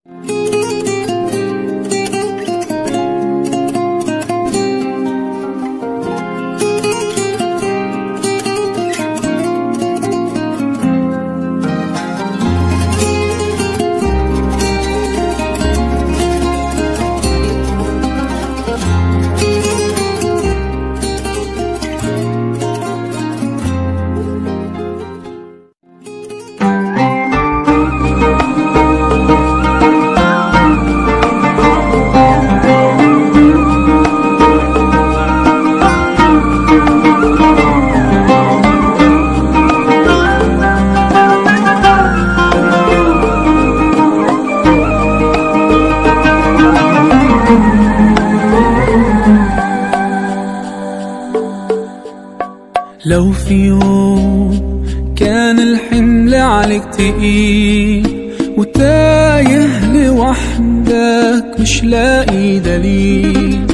لو في يوم كان الحمل عليك تقيل وتايه لوحدك مش لاقي دليل،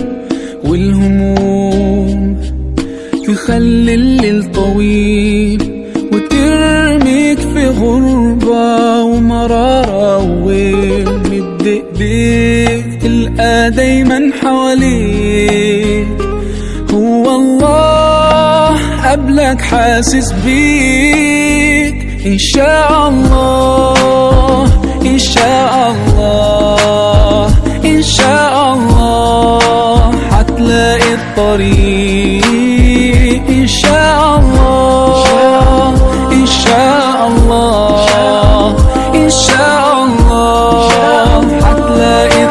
والهموم تخلي الليل طويل وترميك في غربة ومرارة وويل، مد ايديك تلقى دايما حواليك هو الله قبلك حاسس بيك. إن شاء الله إن شاء الله إن شاء الله هتلاقي الطريق. إن شاء الله إن شاء الله إن شاء الله هتلاقي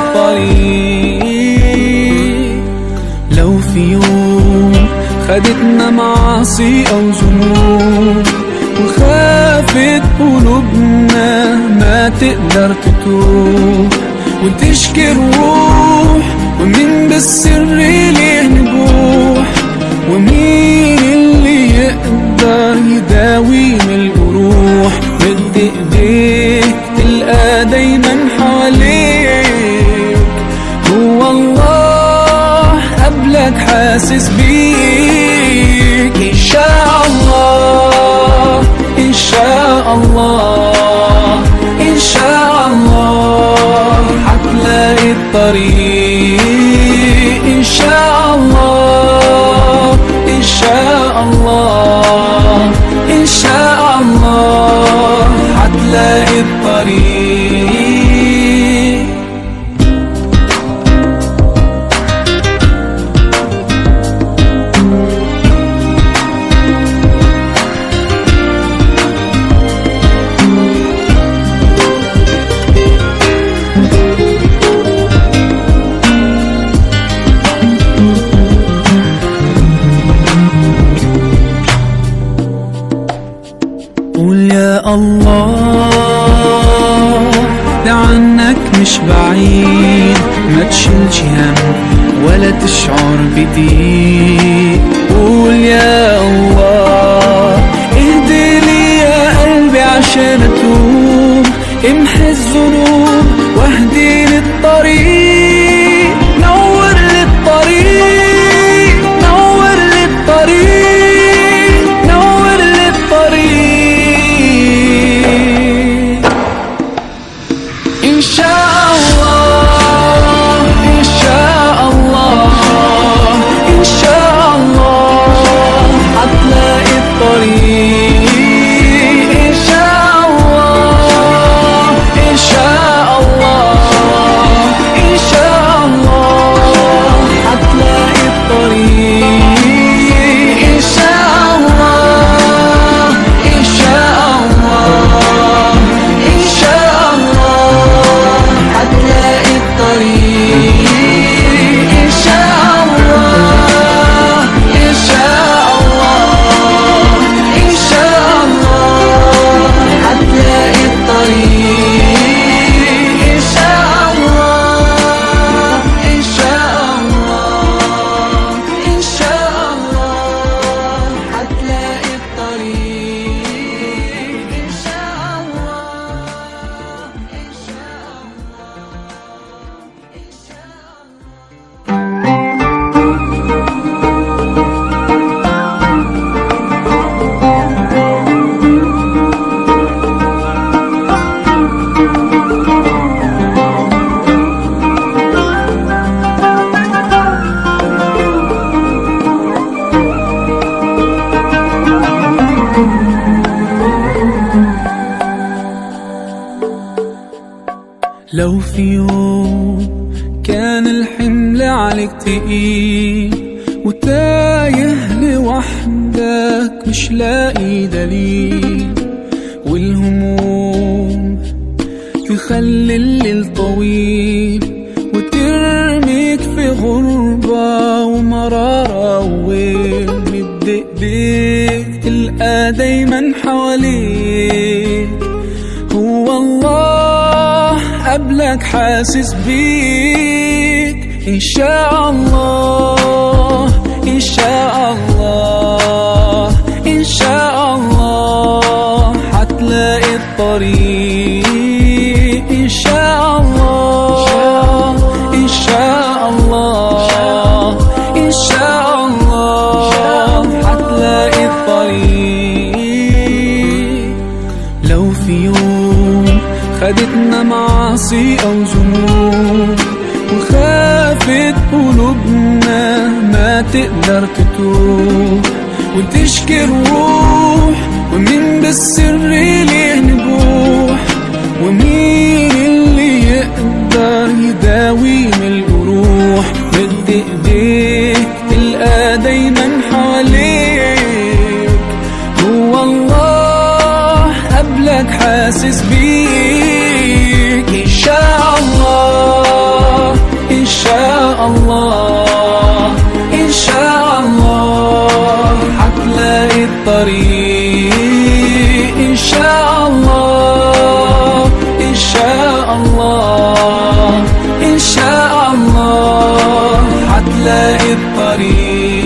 الطريق. لو في يوم خدتنا معاصي أو ذنوب وخافت قلوبنا ما تقدر تتوب وتشكي الروح، ومين بالسر ليه نبوح، ومين اللي يقدر يداوي من الجروح، مد ايديك تلقى دايما حواليك هو الله قبلك حاسس بيك. إن شاء الله إن شاء الله إن شاء الله هتلاقي الطريق. إن شاء الله إن شاء الله إن شاء الله هتلاقي الطريق. قول يا الله ده عنك مش بعيد، ما تشيلش هم ولا تشعر بضيق. قول يا الله اهدي لي يا قلبي عشان اتوب، امحي الذنوب واهدي للطريق، نور للطريق نور للطريق نور للطريق. إن شاء الله إن شاء الله إن شاء الله هتلاقي الطريق. إن شاء الله إن شاء الله إن شاء الله هتلاقي الطريق. إن شاء الله إن شاء الله إن شاء الله هتلاقي الطريق. إن شاء الله إن شاء الله إن شاء لو في يوم كان الحمل عليك تقيل وتايه لوحدك مش لاقي دليل، والهموم تخلي الليل طويل وترميك في غربة ومرارة وويل، مد ايديك تلقى دايما حواليك هو الله قبلك حاسس بيك. إن شاء الله إن شاء الله إن شاء الله هتلاقي الطريق. إن شاء الله إن شاء الله إن شاء الله هتلاقي الطريق. لو في يوم خدتنا معاصي أو ذنوب وخافت قلوبنا ما تقدر تتوب وتشكي الروح، ومين بالسر ليه نبوح، ومين اللي يقدر يداوي من الجروح، مد ايديك تلقى دايما حواليك هو الله قبلك حاسس بيك. إن شاء الله إن شاء الله إن شاء الله هتلاقي الطريق. إن شاء الله إن شاء الله إن شاء الله هتلاقي الطريق.